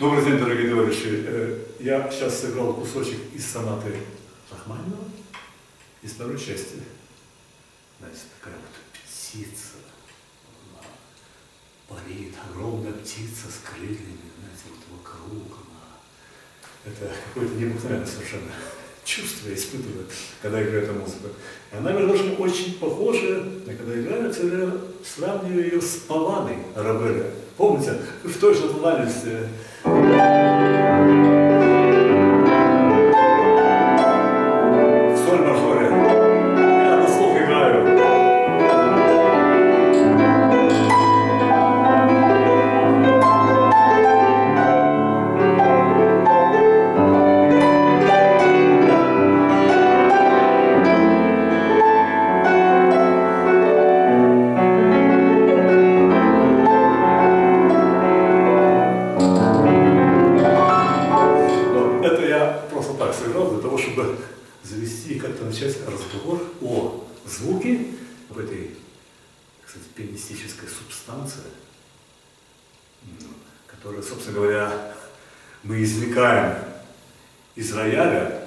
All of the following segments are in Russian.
Добрый день, дорогие товарищи. Я сейчас сыграл кусочек из сонаты Рахманинова, из второй части. Знаете, такая вот птица, она парит, огромная птица с крыльями, знаете, вот вокруг она. Это какое-то необыкновенное совершенно чувство испытывает, когда играет эта музыка. И она, между прочим, очень похожа, когда играют, я сравниваю ее с Палладой Равеля. Помните, в той же тональности. В соль мажоре. Я на слух играю. Завести и как-то начать разговор о звуке, об этой, кстати, пианистической субстанции, которую, собственно говоря, мы извлекаем из рояля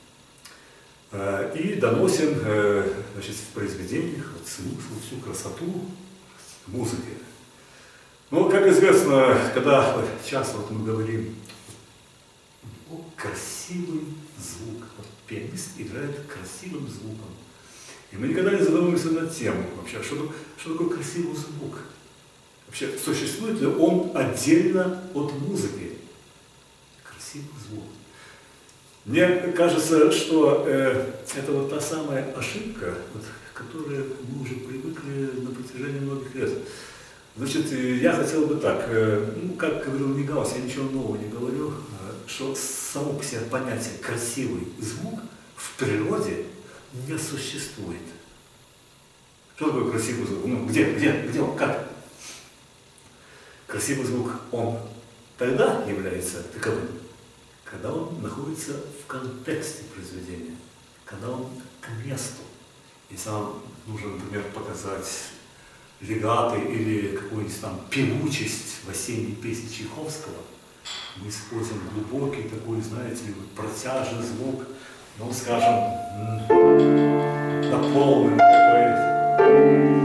и доносим, значит, в произведениях вот, всю красоту музыки. Ну, как известно, когда часто вот мы говорим о красивый звук, пианист играет красивым звуком. И мы никогда не задумываемся над тем, вообще, что такое красивый звук. Вообще, существует ли он отдельно от музыки? Красивый звук. Мне кажется, что это вот та самая ошибка, вот, к которой мы уже привыкли на протяжении многих лет. Значит, я хотел бы так, ну, как говорил Нигаус, я ничего нового не говорю, что само по себе понятие «красивый звук» в природе не существует. Что такое красивый звук? Ну, где он, как? Красивый звук, он тогда является таковым, когда он находится в контексте произведения, когда он к месту. Если нам нужно, например, показать легаты или какую-нибудь там певучесть в осенней песне Чайковского, мы используем глубокий такой, знаете, протяжный звук, ну, скажем, наполненный такой.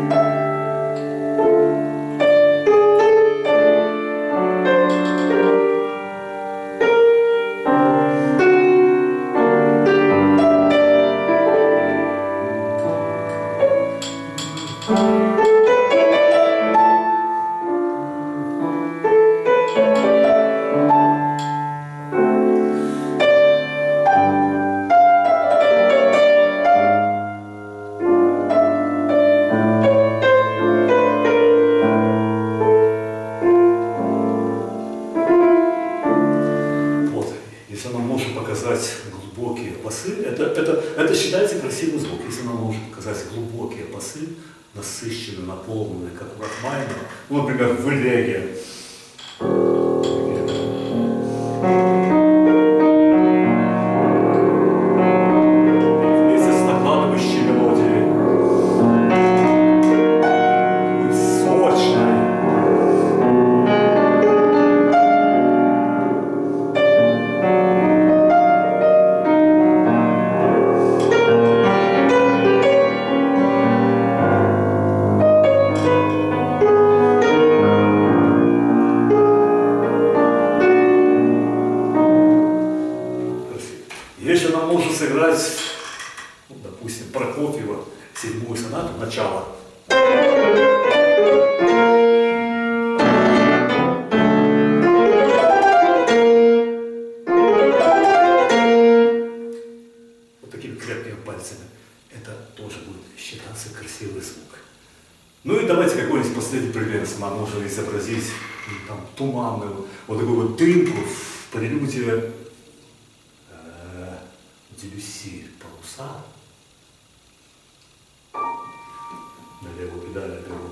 Это считается красивый звук. Если нам можно показать глубокие басы, насыщенные, наполненные, как у Рахманинова, ну, например, в элегии. Вместе с накладывающей мелодией. Сочной. Если нам нужно сыграть, ну, допустим, Прокофьева, 7-ю сонату, начало. Вот такими крепкими пальцами. Это тоже будет считаться красивый звук. Ну и давайте какой-нибудь последний пример. Нам нужно изобразить там, туманную, вот такую вот дымку в прелюдии Дебюсси «Паруса». На левую педаль беру.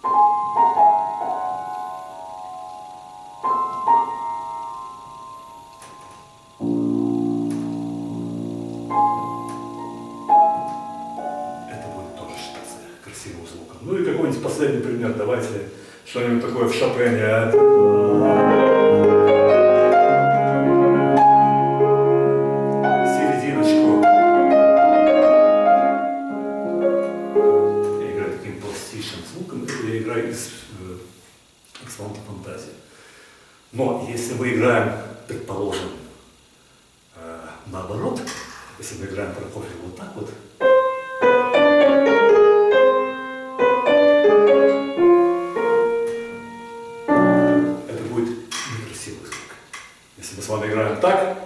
Это будет тоже считаться красивым звуком. Ну и какой-нибудь последний пример. Давайте что-нибудь такое в Шопене. Но если мы играем, предположим, наоборот, если мы играем Прокофьев вот так вот, это будет некрасивый звук. Если мы с вами играем так,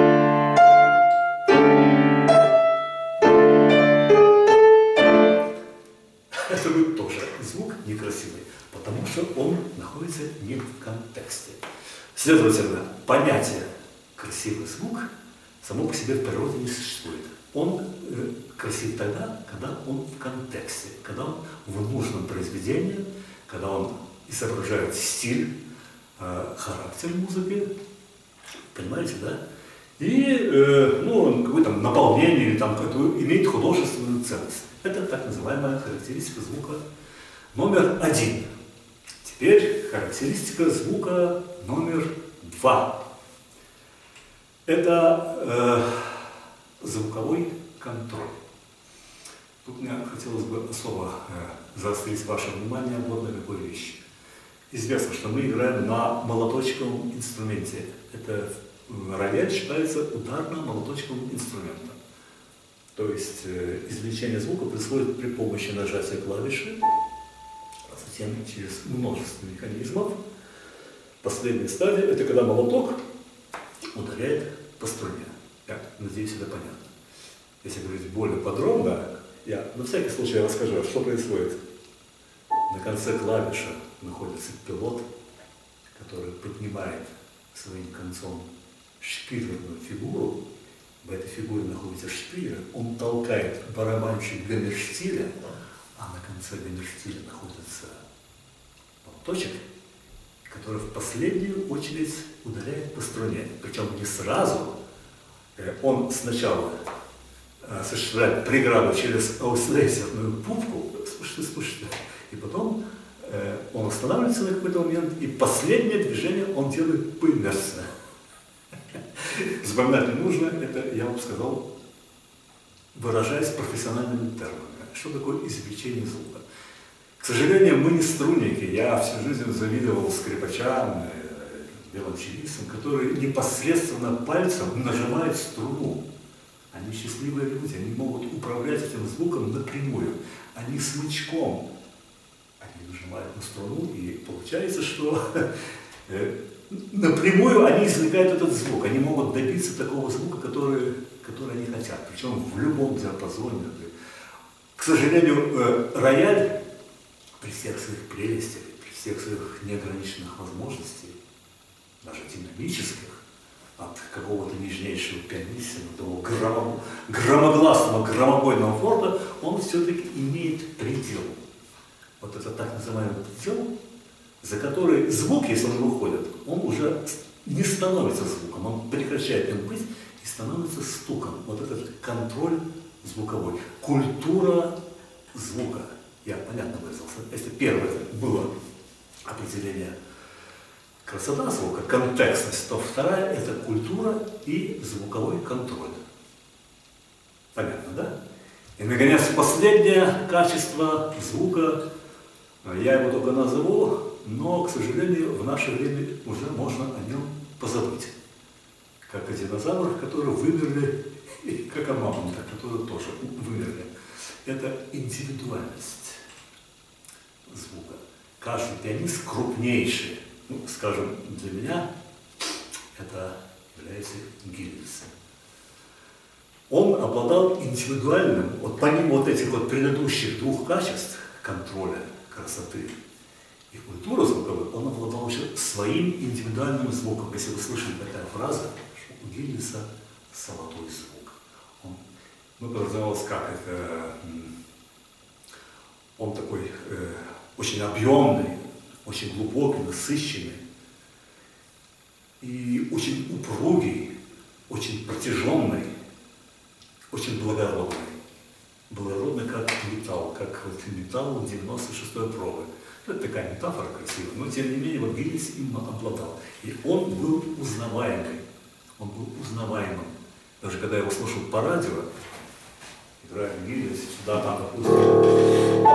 это будет тоже звук некрасивый, потому что он находится не в контексте. Следовательно, понятие «красивый звук» само по себе в природе не существует. Он красив тогда, когда он в контексте, когда он в нужном произведении, когда он изображает стиль, характер музыки, понимаете, да? И ну, какое-то наполнение, или там имеет художественную ценность. Это так называемая характеристика звука номер 1. Теперь характеристика звука номер 2. Это звуковой контроль. Тут мне хотелось бы особо заострить ваше внимание вот на какой вещи. Известно, что мы играем на молоточковом инструменте. Это рояль считается ударно-молоточковым инструментом. То есть извлечение звука происходит при помощи нажатия клавиши, а затем через множество механизмов. Последняя стадия – это когда молоток ударяет по струне. Я надеюсь, это понятно. Если говорить более подробно, я на всякий случай расскажу, что происходит. На конце клавиши находится пилот, который поднимает своим концом шпильерную фигуру. В этой фигуре находится шпилер, он толкает барабанщик гаммерштиля, а на конце гаммерштиля находится молоточек, который в последнюю очередь ударяет по струне. Причем не сразу. Он сначала осуществляет преграду через ауслейсерную пупку, слушайте, и потом он останавливается на какой-то момент, и последнее движение он делает по инерции. Запоминать не нужно, это, я вам сказал, выражаясь профессиональными терминами. Что такое извлечение звука? К сожалению, мы не струнники. Я всю жизнь завидовал скрипачам, виолончелистам, которые непосредственно пальцем нажимают струну. Они счастливые люди, они могут управлять этим звуком напрямую. Они смычком. Они нажимают на струну, и получается, что напрямую они извлекают этот звук. Они могут добиться такого звука, который они хотят. Причем в любом диапазоне. К сожалению, рояль при всех своих прелестях, при всех своих неограниченных возможностей, даже динамических, от какого-то нежнейшего пианиссимо до громогласного, громобойного форта, он все-таки имеет предел. Вот это так называемый предел, за который звук, если он выходит, он уже не становится звуком, он прекращает им быть и становится стуком. Вот этот контроль звуковой, культура звука. Я понятно выразился. Если первое было определение красота звука, контекстность, то вторая – это культура и звуковой контроль. Понятно, да? И, наконец, последнее качество звука, я его только назову, но, к сожалению, в наше время уже можно о нем позабыть. Как о динозаврах, которые вымерли, и как о мамонтах, которые тоже вымерли. Это индивидуальность звука. Каждый пианист крупнейший. Ну, скажем, для меня это является Гиллис. Он обладал индивидуальным, вот помимо вот этих вот предыдущих двух качеств, контроля, красоты и культуры звуковой, он обладал еще своим индивидуальным звуком. Если вы слышали такая фраза, что у Гиллиса золотой звук. Ну, подразумевалось как это, он такой очень объемный, очень глубокий, насыщенный и очень упругий, очень протяженный, очень благородный. Благородный как металл, как вот металл 96-й пробы. Это такая метафора красивая, но тем не менее вот Гиллис им обладал. И он был узнаваемый. Он был узнаваемым. Даже когда я его слушал по радио, играет Гиллис, сюда там, допустим.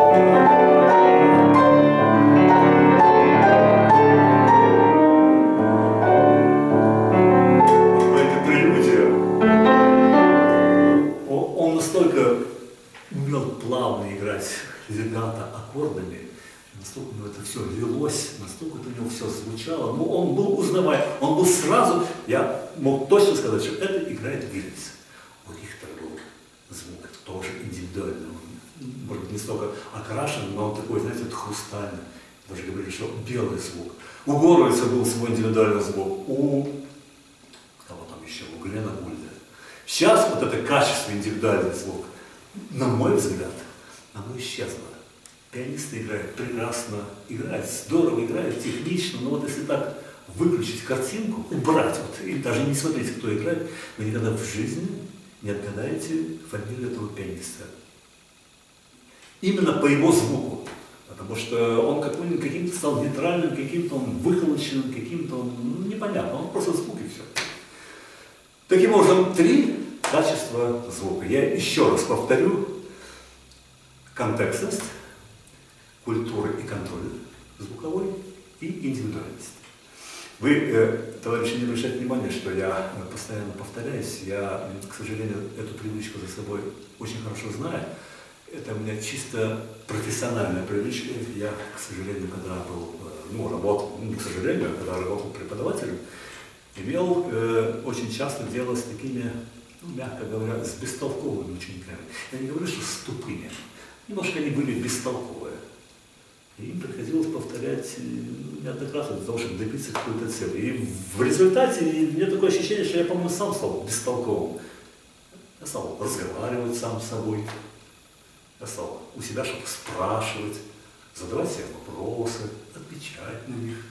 легато аккордами, настолько у него это все лилось, настолько это у него все звучало. Ну, он был узнаваем, он был сразу, я мог точно сказать, что это играет Виллис. У Рихтера был звук тоже индивидуальный. Он, может быть, не столько окрашен, но он такой, знаете, хрустальный. Даже говорили, что белый звук. У Горовица был свой индивидуальный звук. У кого там еще? У Глена Гульда. Сейчас вот это качество, индивидуальный звук, на мой взгляд, оно исчезло. Пианисты играют прекрасно, играют здорово, играют технично, но вот если так выключить картинку, убрать, вот, и даже не смотрите, кто играет, вы никогда в жизни не отгадаете фамилию этого пианиста. Именно по его звуку. Потому что он каким-то стал нейтральным, каким-то он выхолощенным, каким-то он непонятно, он просто звук и все. Таким образом, 3 качества звука. Я еще раз повторю: контекстность, культура и контроль звуковой и индивидуальность. Вы, товарищи, не обращайте внимания, что я постоянно повторяюсь. Я, к сожалению, эту привычку за собой очень хорошо знаю. Это у меня чисто профессиональная привычка. Я, к сожалению, когда был, работал, не к сожалению, когда работал преподавателем, имел очень часто дело с такими, мягко говоря, с бестолковыми учениками. Я не говорю, что с тупыми. Немножко они были бестолковые. И им приходилось повторять неоднократно для того, чтобы добиться какой-то цели. И в результате у меня такое ощущение, что я, по-моему, сам стал бестолковым. Я стал разговаривать сам с собой. Я стал у себя что-то спрашивать, задавать себе вопросы, отвечать на них.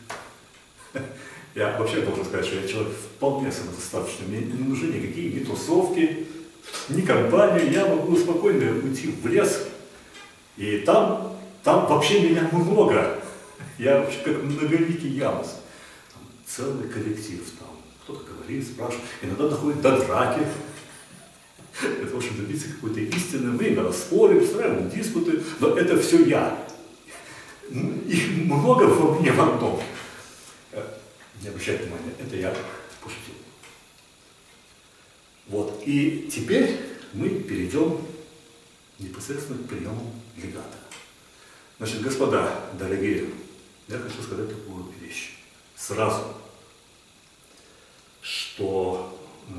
Я вообще должен сказать, что я человек вполне самодостаточный. Мне не нужны никакие ни тусовки, ни компании. Я могу спокойно уйти в лес, и там вообще меня много. Я вообще как многоликий Янус. Там целый коллектив. Там кто-то говорит, спрашивает. Иногда доходит до драки. Для того, чтобы добиться какой-то истины, мы иногда спорим, устраиваем диспуты, но это все я. Их много во мне в одном. Не обращайте внимания, это я пошутил. Вот, и теперь мы перейдем непосредственно к приему легато. Значит, господа дорогие, я хочу сказать такую вещь сразу, что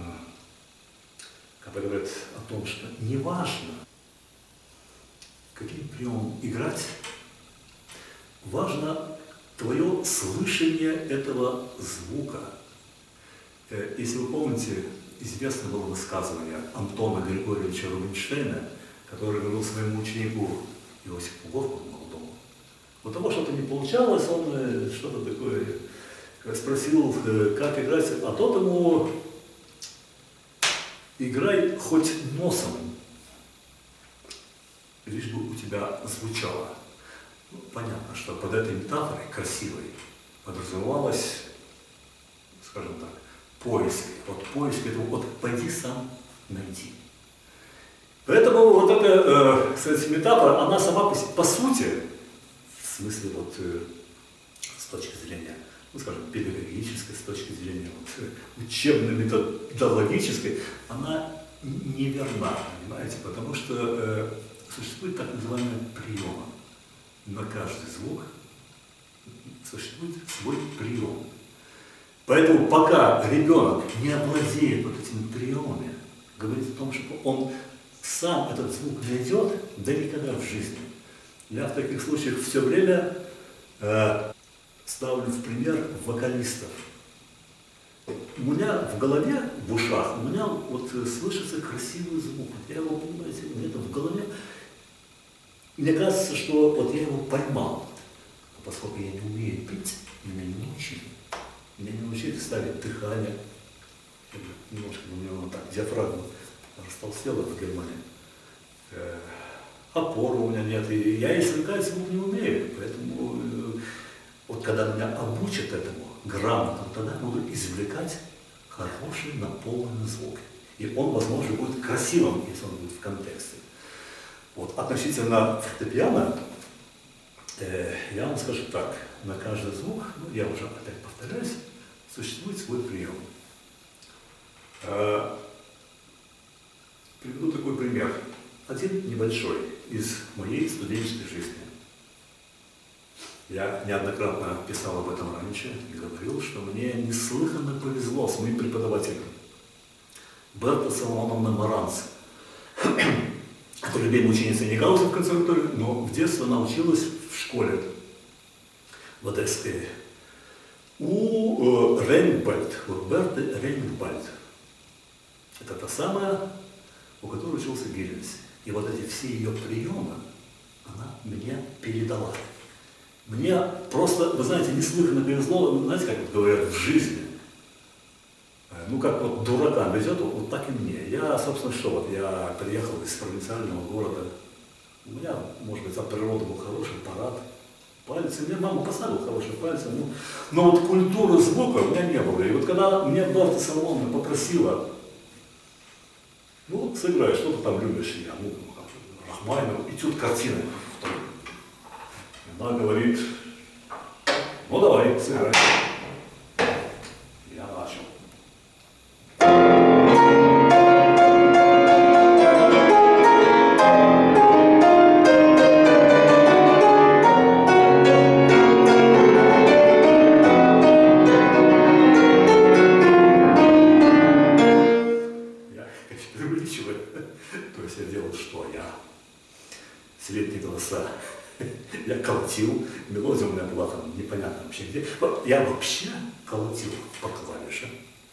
когда говорят о том, что не важно, каким приемом играть, важно твое слышание этого звука. Если вы помните, известно было высказывание Антона Григорьевича Рубинштейна, который говорил своему ученику Иосифу Горку молодому. У того что-то не получалось, он что-то такое спросил, как играть, а тот ему: играй хоть носом, лишь бы у тебя звучало. Понятно, что под этой метафорой красивой подразумевалось, скажем так, поиск. Вот поиск этого, вот пойди сам найти. Поэтому вот эта, кстати, метафора, она сама по сути, в смысле вот с точки зрения, скажем, педагогической, с точки зрения вот, учебно-методологической, она неверна, понимаете, потому что существует так называемый прием. На каждый звук существует свой прием. Поэтому пока ребенок не овладеет вот этими приемами, говорит о том, что он сам этот звук найдет, да никогда в жизни. Я в таких случаях все время ставлю в пример вокалистов. У меня в голове, в ушах, у меня вот слышится красивый звук. Я его, понимаете, у меня там в голове. Мне кажется, что вот я его поймал, поскольку я не умею петь, меня не научили. Меня не научили ставить дыхание. Немножко у меня вот так диафрагма растолстела в Германии. Опоры у меня нет, и я извлекать звук не умею. Поэтому вот когда меня обучат этому грамотно, тогда я буду извлекать хороший наполненный звук. И он, возможно, будет красивым, если он будет в контексте. Вот, относительно фортепиано, я вам скажу так, на каждый звук, я уже опять повторяюсь, существует свой прием. Приведу такой пример. Один небольшой из моей студенческой жизни. Я неоднократно писал об этом раньше и говорил, что мне неслыханно повезло с моим преподавателем Берта Соломоновна Маранц, которая любимая ученица не Гауза в консерватории, но в детстве она училась в школе в Одесской у Рейнбальд, вот Берты Рейнбальд. Это та самая, у которой учился Гильвис. И вот эти все ее приемы она мне передала. Мне просто, вы знаете, неслыханно повезло, знаете, как вот говорят в жизни, ну как вот дуракам везет, вот так и мне. Я, собственно, что, вот я приехал из провинциального города, у меня, может быть, от природы был хороший аппарат, пальцы, мне мама поставила хорошие пальцы, но вот культуры звука у меня не было. И вот когда меня Берта Соломоновна попросила, ну вот сыграй, что ты там любишь, я, ну, Рахманинов, и тут картина. Она говорит, ну давай, сыграй. Я начал. Я преувеличиваю. То есть я делал что? Я средние голоса. Я колотил, мелодия у меня была там непонятно вообще где. Я вообще колотил по клавишам.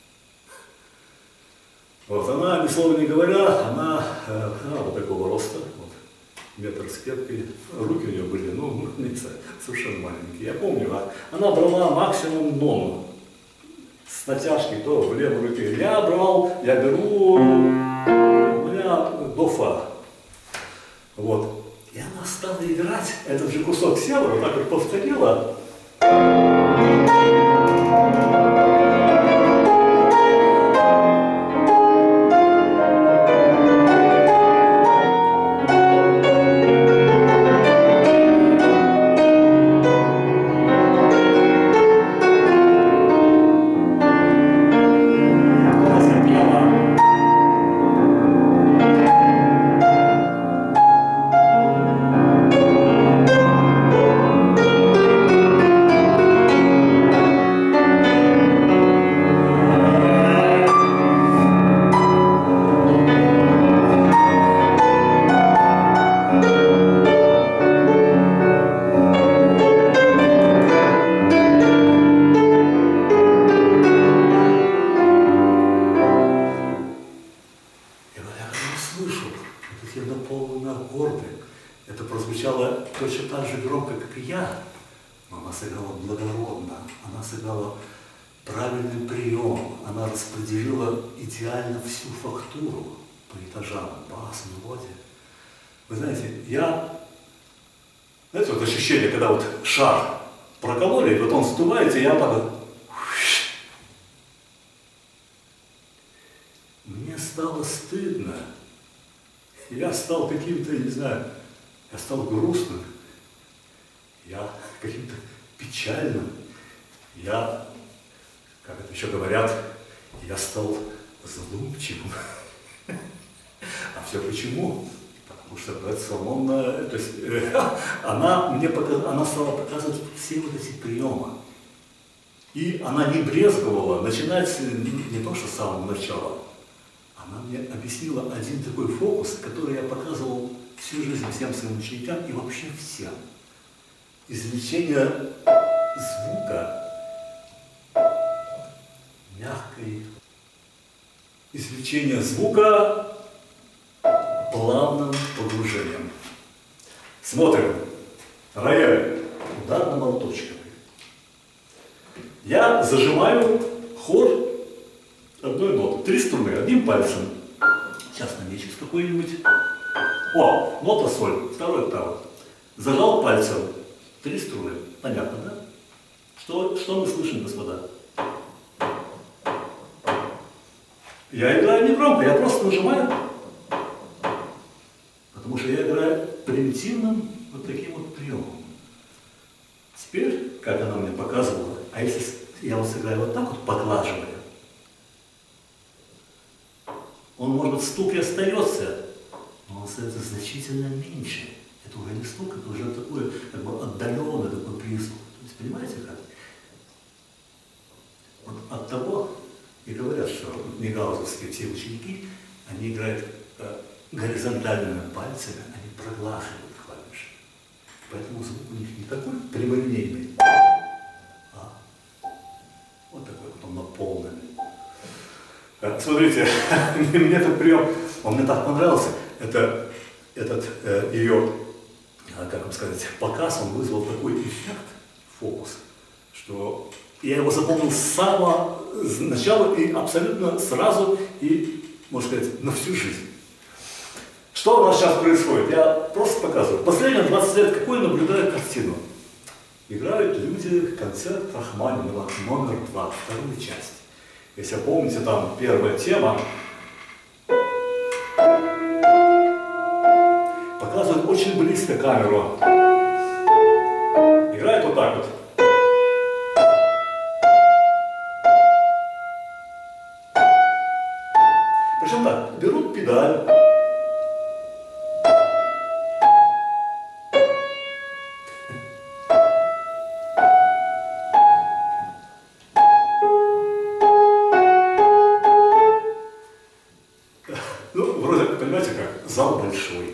Вот она, ни слова не говоря, она вот такого роста, вот, метр с кепкой, руки у нее были, ну, совершенно маленькие. Я помню, она брала максимум нон с натяжкой, то в левой руке. Я беру, у меня до фа. Вот. И она стала играть, этот же кусок села, вот так вот повторила. Это прозвучало точно так же громко, как и я, но она сыграла благородно, она сыграла правильный прием, она распределила идеально всю фактуру по этажам, бас, мелодия. Вы знаете, знаете, вот ощущение, когда вот шар прокололи, и вот он сдувается, и я так вот... Мне стало стыдно. Я стал каким-то, не знаю, я стал грустным, я каким-то печальным, я, как это еще говорят, я стал задумчивым. А все почему? Потому что Берта Соломоновна, то есть, она стала показывать все вот эти приемы. И она не брезговала начинать не то, что с самого начала. Она мне объяснила один такой фокус, который я показывал всю жизнь всем своим ученикам и вообще всем. Извлечение звука мягкой, извлечение звука плавным погружением. Смотрим. Рояль ударно-молоточковый. Я зажимаю хор одной ноты. 3 струны, одним пальцем. Сейчас намечусь какой-нибудь. О, нота соль, 2 октава. Зажал пальцем 3 струны. Понятно, да? Что мы слышим, господа? Я играю не громко, я просто нажимаю. Потому что я играю примитивным вот таким вот приемом. Теперь, как она мне показывала, а если я вот сыграю вот так вот, поглаживая, он, может быть, стук и остается, но он остается значительно меньше. Это уже не стук, это уже такой, как бы отдаленный такой перезвук. То есть, понимаете как? Вот от того и говорят, что мегаузовские те ученики, они играют горизонтальными пальцами, они проглаживают клавиши. Поэтому звук у них не такой прямолинейный, а вот такой вот он наполненный. Смотрите, мне этот прием, он мне так понравился. Этот ее, как вам сказать, показ, он вызвал такой эффект, фокус, что я его запомнил с самого начала и абсолютно сразу, и, можно сказать, на всю жизнь. Что у нас сейчас происходит? Я просто показываю. Последние 20 лет какую наблюдаю картину? Играют люди концерт Рахманинова номер 2, вторую часть. Если помните, там первая тема, показывает очень близко камеру. Играет вот так вот. Причем так, берут педаль. Ну, вроде, понимаете как, зал большой.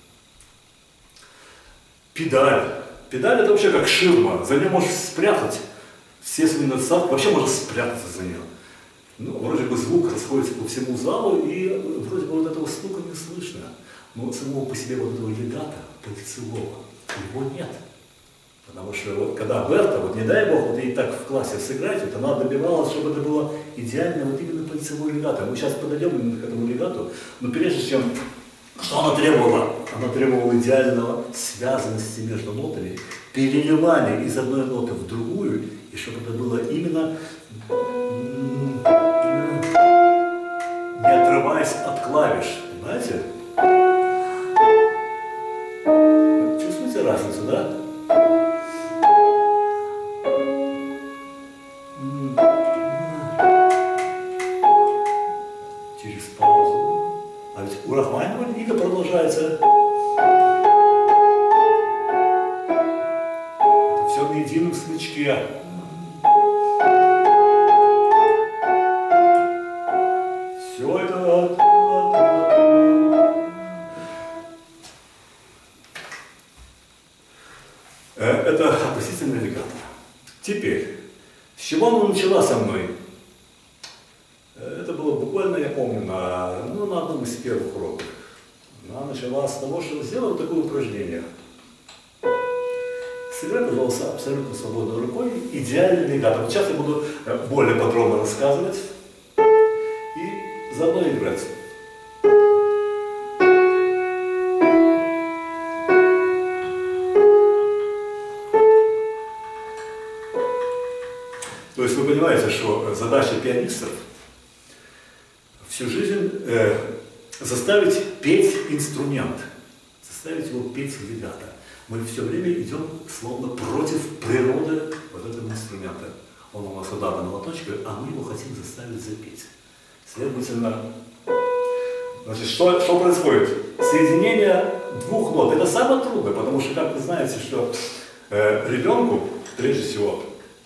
Педаль. Педаль это вообще как ширма, за нее можно спрятать все свои надсадки, вообще можно спрятаться за нее. Ну, вроде бы звук расходится по всему залу, и вроде бы вот этого стука не слышно. Но самого по себе вот этого легата, пальцевого, его нет. Потому что вот когда Берта, вот не дай бог, вот ей так в классе сыграть, вот она добивалась, чтобы это было идеально вот именно пальцевой легато. Мы сейчас подойдем именно к этому легату, но прежде чем, что она требовала? Она требовала идеального связанности между нотами, переливания из одной ноты в другую, и чтобы это было именно не отрываясь от клавиш, понимаете? Чувствуете разницу, да? Через паузу. А ведь у Рахманинова лига продолжается. Это все на едином смычке. Все это... Это относительно легато. Теперь, с чего она начала со мной? Это было буквально, я помню, на одном из первых уроков. Она начала с того, что сделала такое упражнение. Сыграй, пожалуйста, абсолютно свободной рукой идеальный легато. Вот сейчас я буду более подробно рассказывать и заодно играть. То есть вы понимаете, что задача пианистов всю жизнь заставить петь инструмент, заставить его петь легато. Мы все время идем словно против природы вот этого инструмента. Он у нас удара на молоточке, а мы его хотим заставить запеть. Следовательно, значит, что происходит? Соединение двух нот. Это самое трудное, потому что, как вы знаете, что ребенку, прежде всего,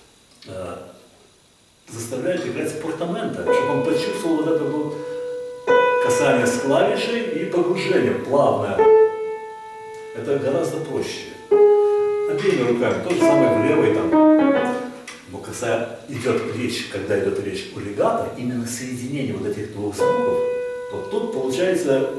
заставляют играть с портамента, чтобы он почувствовал вот это вот касание с клавишей и погружение плавное. Это гораздо проще. Обеими руками, то же самое в левой там. Но когда идет речь о легато, именно соединение вот этих двух звуков, то тут получается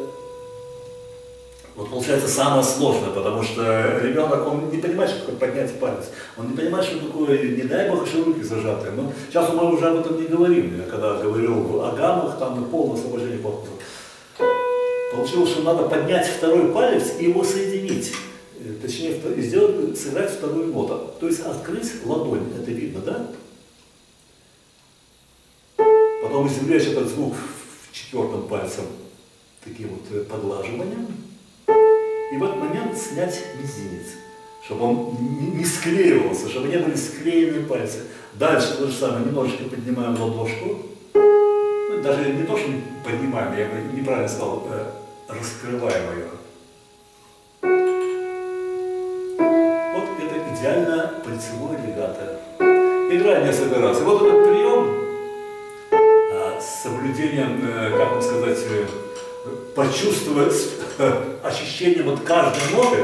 самое сложное, потому что ребенок, он не понимает, что такое поднять палец, он не понимает, что такое, не дай бог, что руки зажатые. Но сейчас мы уже об этом не говорим. Я когда говорил о гаммах, там полное освобождение корпуса. Получилось, что надо поднять второй палец и его соединить. Точнее, сыграть вторую ноту. То есть открыть ладонь, это видно, да? Потом извлечь этот звук в четвертом пальцем таким вот поглаживанием. И в этот момент снять мизинец, чтобы он не склеивался, чтобы не были склеены пальцы. Дальше то же самое, немножечко поднимаем ладошку. Ну, даже не то, что поднимаем, я неправильно сказал, раскрываем ее. Вот это идеально пальцевое легато. Играем несколько раз. И вот этот прием с соблюдением, как вам сказать, почувствовать ощущение вот каждой ноты,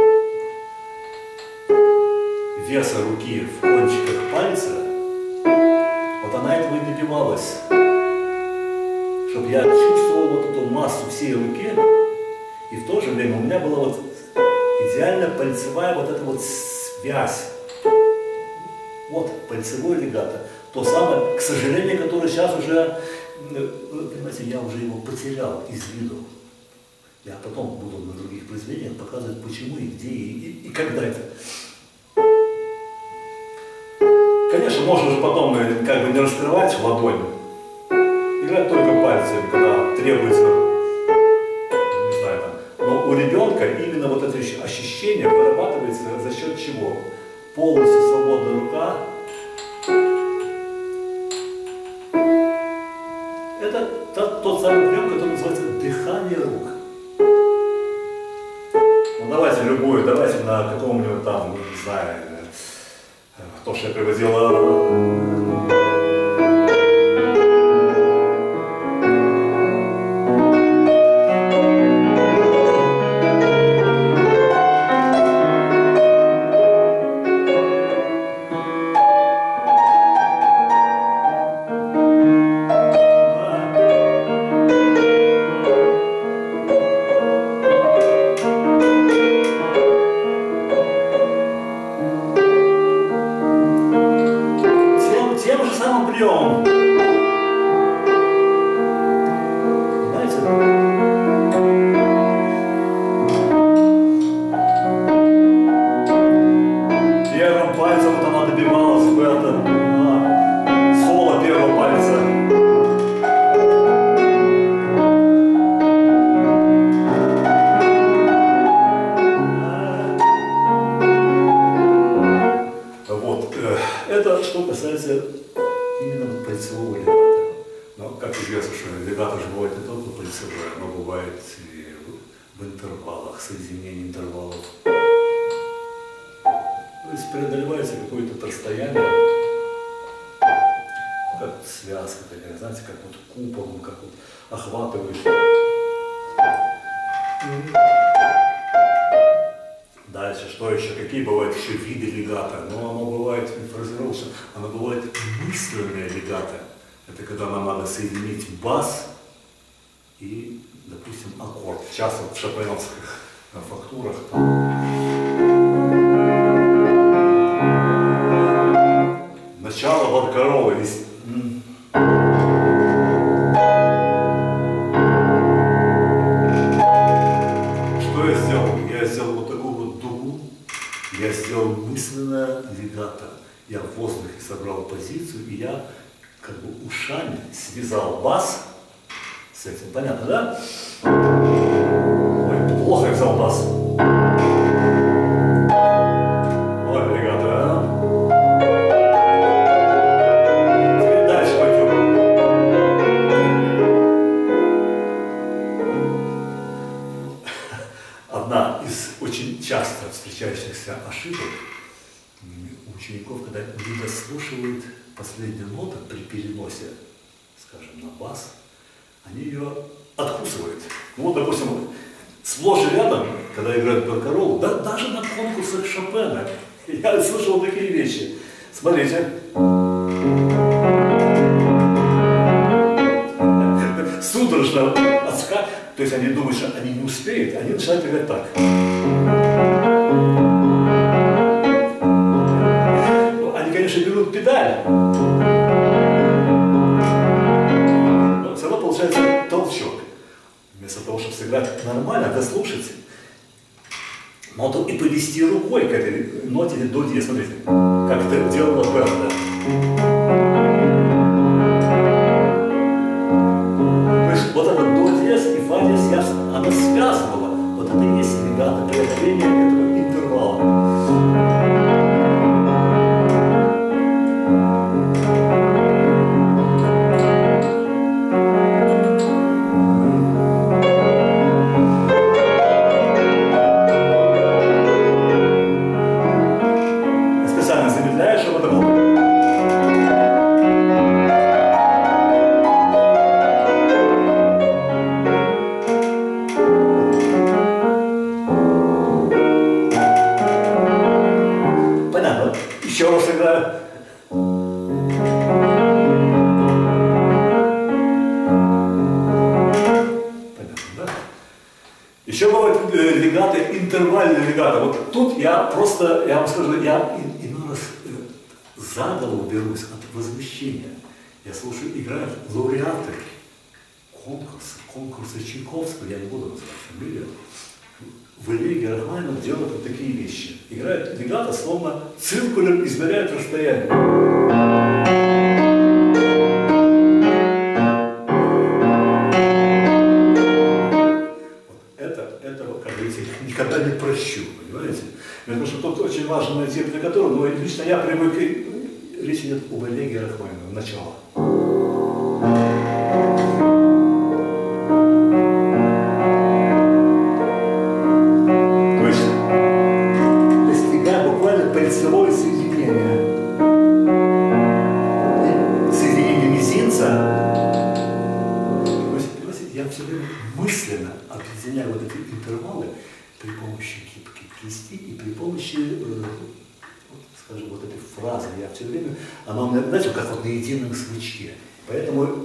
веса руки в кончиках пальца, вот она этого и добивалась. Чтобы я чувствовал вот эту массу всей руки, и в то же время у меня была вот идеально пальцевая вот эта вот связь. Вот пальцевой легато. То самое, к сожалению, которое сейчас уже, понимаете, я уже его потерял из виду. Я потом буду на других произведениях показывать, почему и где, и когда это. Конечно, можно же потом как бы не раскрывать ладонь, играть только пальцами, когда требуется, не знаю, там. Но у ребенка именно вот это ощущение вырабатывается за счет чего? Полностью свободная рука. Это тот самый прием, который называется дыхание рук. Ну давайте любую, давайте на каком-нибудь там, не знаю, то, что я приводила. Тем же самым приемом. Знаете? Первым пальцем вот она добивалась в это соло первого пальца. Вот. Это что касается именно пальцевого легата. Но, как известно, что легато же бывает не только пальцевое, но бывает и в интервалах, соединении интервалов. То есть преодолевается какое-то расстояние, как связка такая, знаете, как вот куполом, как вот охватывает. Дальше, что еще? Какие бывают еще виды легата? Ну, оно бывает, фразировался, оно бывает мысленное легато. Это когда нам надо соединить бас и, допустим, аккорд. Часто в шопеновских фактурах. Начало баркаролы. Что я сделал? Я сделал вот такую вот дугу. Я сделал мысленное легато. Я в воздухе собрал позицию, и я как бы ушами связал бас с этим. Понятно, да? Ой, плохо я взял бас. Ой, легато, Теперь дальше пойдем. Одна из очень часто встречающихся ошибок у учеников, когда не дослушивают последнюю ноту при переносе, скажем, на бас, они ее откусывают. Ну вот, допустим, сплошь и рядом, когда играют баркаролу, да, даже на конкурсах Шопена, я слышал такие вещи. Смотрите. Судорожно отскакивают, то есть они думают, что они не успеют, они начинают играть так. Они, конечно, берут педаль, но все равно получается толчок. Вместо того, чтобы сыграть нормально, дослушать ноту и повести рукой к этой ноте до диез. Смотрите, как это делала Берна. То есть вот это до диез и фа диез, она связывала. Вот это и есть легато, преодоление этого интервала. легато, интервальный легато. Вот тут я просто, я вам скажу, я иной раз за голову берусь от возмущения. Я слушаю, играют лауреаты конкурса Чайковского, я не буду называть фамилию. В Элеге Рахманинов делают вот такие вещи. Играют легато, словно циркулем измеряют расстояние. Как говорится, никогда не прощу, понимаете? Потому что тут очень важно найти аппликатуру, но лично я привык, речь идет об Элеге Рахманинова, начало. То есть, достигая буквально пальцевое соединение мизинца, я все время мысленно объединяю вот эти интервалы при помощи гибкой кисти и при помощи, скажем, вот этой фразы. Я все время, она у меня, знаете, как вот на едином смычке. Поэтому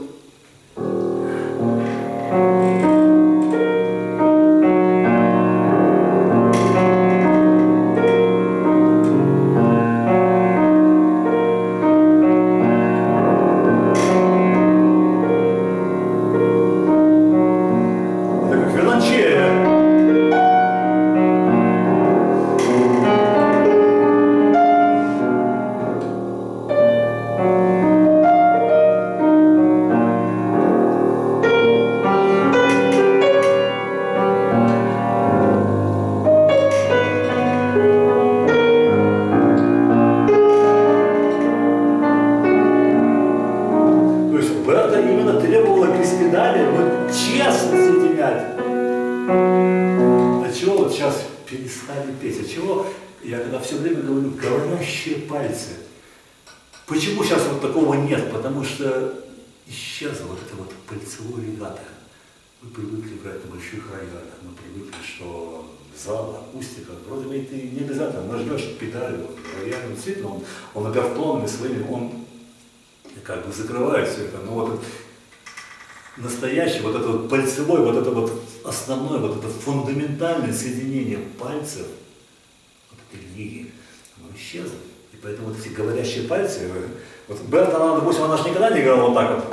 перестали петь. От чего я когда все время говорю говорящие пальцы. Почему сейчас вот такого нет? Потому что исчезло вот это вот пальцевое легато. Мы привыкли играть на больших роялях, мы привыкли, что зал, акустика, вроде бы ты не обязательно нажмешь педаль, рояль, действительно, он обертонами своими, он как бы закрывает все это, но вот настоящий, вот это вот пальцевой, вот это вот основное, вот это фундаментальное соединение пальцев, вот этой лиги, оно исчезло. И поэтому вот эти говорящие пальцы, вот Берта, она, допустим, она же никогда не играла вот так вот.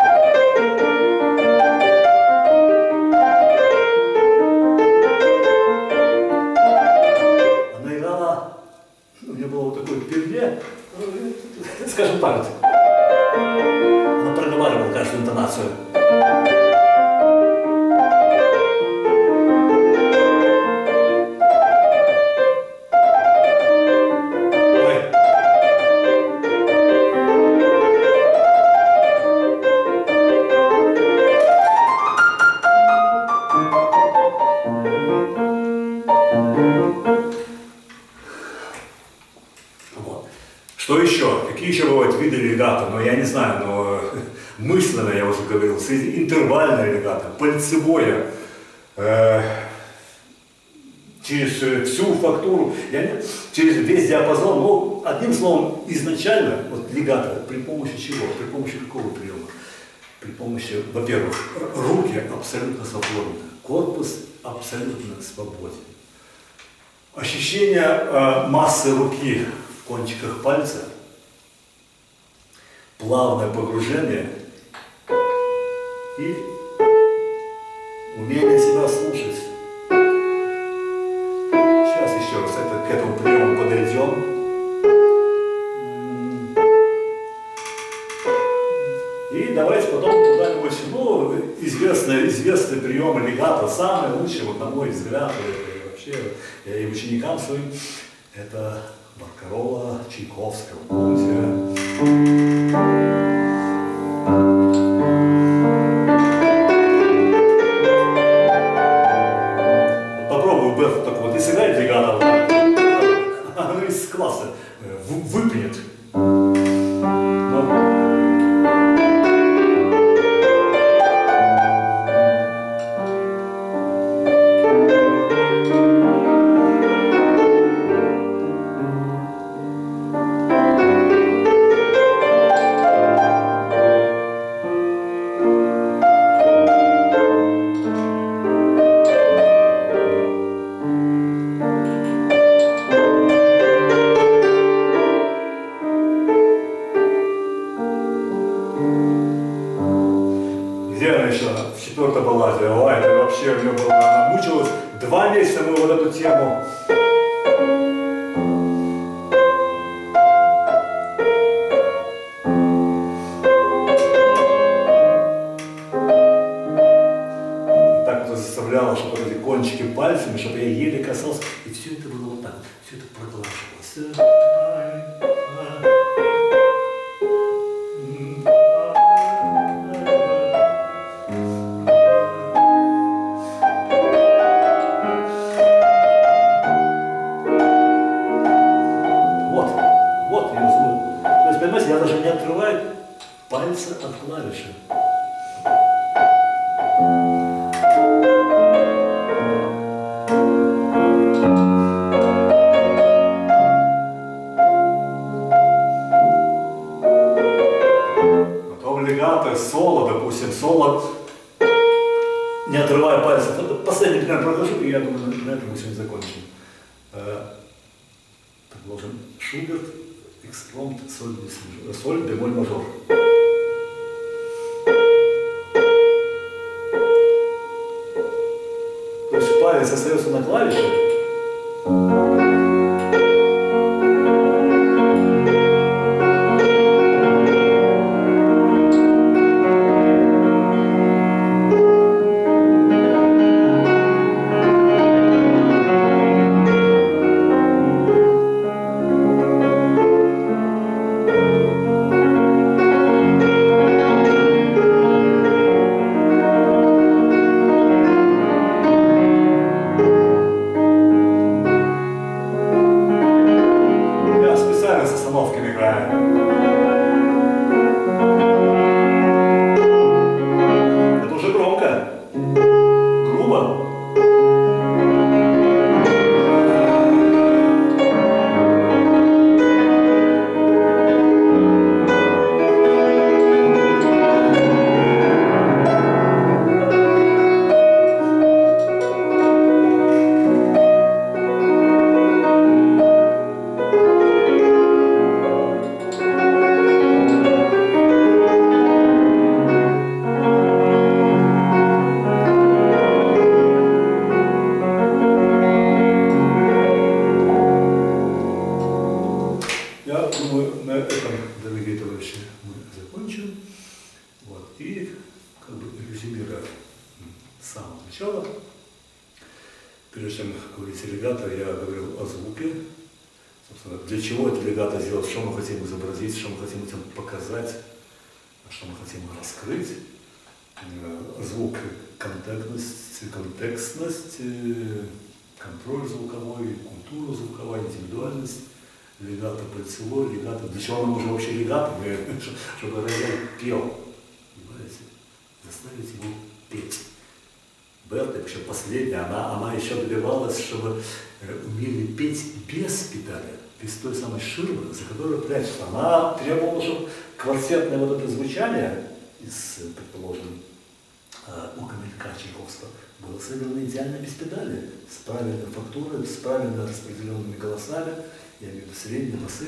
Она играла, у нее было вот такое перле, скажем так, она проговаривала каждую интонацию. Что еще? Какие еще бывают виды легато? Ну, я не знаю, но мысленно, я уже говорил, интервальное легато, пальцевое, через всю фактуру, через весь диапазон. Ну, одним словом, изначально, вот легато, при помощи чего? При помощи какого приема? При помощи, во-первых, руки абсолютно свободны, корпус абсолютно свободен. Ощущение массы руки в кончиках пальца, плавное погружение и умение себя слушать. Сейчас еще раз к этому приему подойдем. И давайте потом куда-нибудь, ну, известные приемы легато, самые лучшие, вот, на мой взгляд, и вообще я и ученикам своим, это Баркарола, Чайковского, помните? Вот попробую Беф так вот и сыграть легато, оно из класса выпнет. где она еще? В четвертой балладе. Ой, это вообще у нее было, она мучилась 2 месяца мы вот эту тему. И так вот заставляла, чтобы вот эти кончики пальцами, чтобы я еле касался. И все это было вот так, все это проглаживалось. Я даже не отрываю пальца от клавиши. Потом легато, соло, допустим, соло, не отрывая пальцев. Это последний пример прохожу, и я думаю, на этом мы сегодня закончим. Предложим Шуберт. Экспромт, соль, бемоль, мажор. То есть палец остается на клавише. Это уже громко, грубо. Я думаю, на этом, дорогие товарищи, мы закончим. Вот. И, как бы резюмируя с самого начала, прежде чем говорить легато, я говорил о звуке. Собственно, для чего это легато сделать, что мы хотим изобразить, что мы хотим этим показать, что мы хотим раскрыть. Звук, контекстность, контроль звуковой, культура звуковая, индивидуальность. Легато пальцевой, легато. Для чего нам нужен вообще легато? Чтобы рояль пел. Понимаете? Заставить его петь. Берта, еще последняя, она еще добивалась, чтобы умели петь без педали, без той самой ширмы, за которой прячется. Она требовала, чтобы квартетное вот это звучание из, предположим, Укамелька Чайковского было совершенно идеально без педали, с правильной фактурой, с правильно распределенными голосами. Я имею в виду средние басы.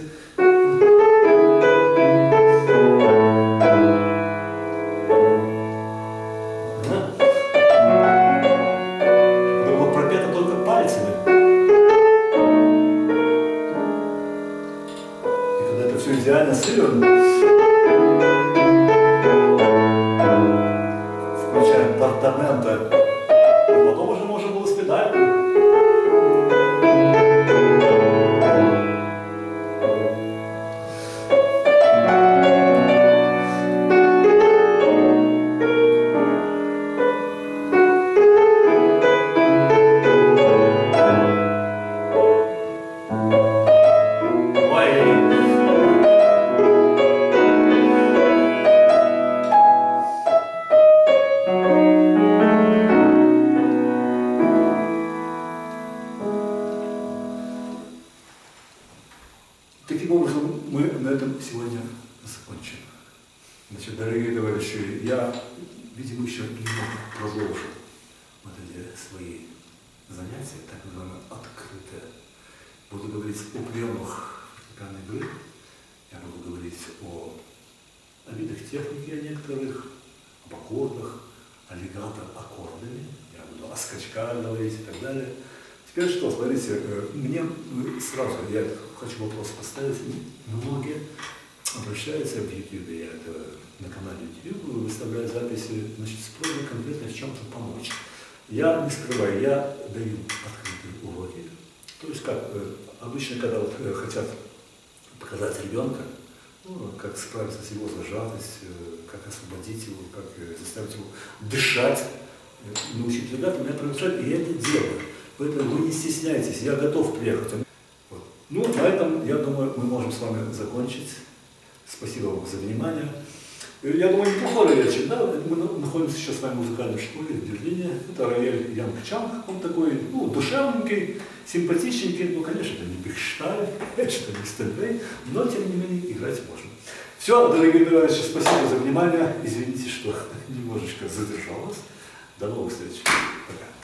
Это было пропето только пальцами. И когда это все идеально сыграно, включая апартаменты, потом уже можно было с педалью. Таким образом, мы на этом сегодня закончим. Значит, дорогие товарищи, я, видимо, еще немного продолжу вот эти свои занятия, так называемые открытые. Буду говорить о приемах фортепианной игры, я буду говорить о видах техники некоторых, об аккордах, аллигатор аккордами, я буду о скачках говорить и так далее. Теперь что, смотрите, мне сразу, я хочу вопрос поставить, многие обращаются в YouTube, я это на канале YouTube выставляю записи, значит, с просьбой конкретно в чем-то помочь. Я не скрываю, я даю открытые уроки. То есть как, обычно, когда вот хотят показать ребенка, ну, как справиться с его зажатостью, как освободить его, как заставить его дышать, научить ребят, меня приглашают, и я это делаю. Поэтому вы не стесняйтесь, я готов приехать. Вот. Ну, на этом, я думаю, мы можем с вами закончить. Спасибо вам за внимание. Я думаю, неплохой вечер, да? Мы находимся сейчас с вами в музыкальной школе в Берлине. Это рояль Янг Чанг, он такой, ну, душевненький, симпатичненький, ну, конечно, это не Бехшталь, это не Стенвей, но, тем не менее, играть можно. Все, дорогие товарищи, спасибо за внимание. Извините, что немножечко задержал вас. До новых встреч. Пока.